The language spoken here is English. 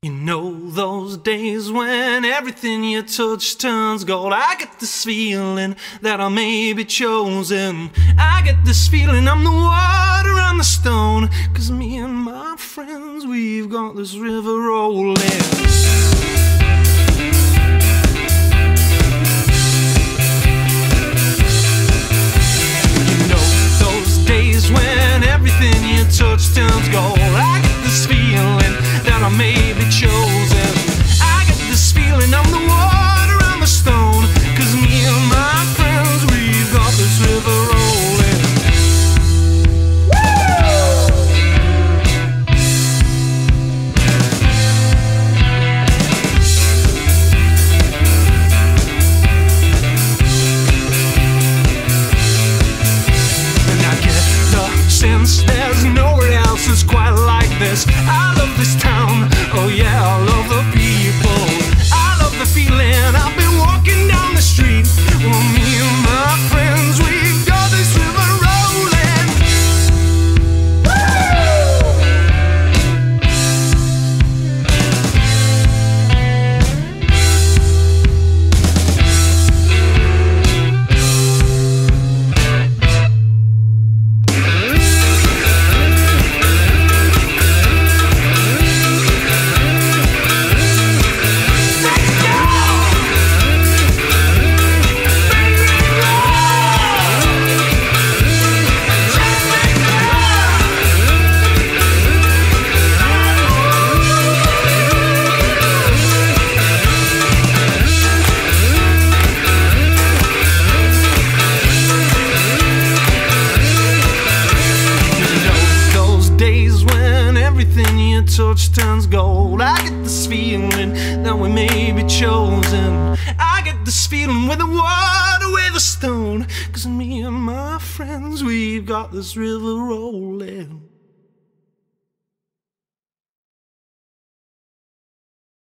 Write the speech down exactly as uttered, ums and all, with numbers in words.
You know those days when everything you touch turns gold. I get this feeling that I may be chosen. I get this feeling I'm the water on the stone. Cause me and my friends, we've got this river rolling. When everything you touch turns gold, I get this feeling that I may be chosen. I get this feeling I'm the water on the stone. Cause me and my friends, we've got this river rolling. And I get since there's nowhere else that's quite like this. I love this town, oh yeah, I love the people. I love the feeling, I've been walking down the street. Well, me and my friends, we've got this river rolling. Touch turns gold. I get this feeling that we may be chosen. I get this feeling with the water, with the stone. Cause me and my friends, we've got this river rolling.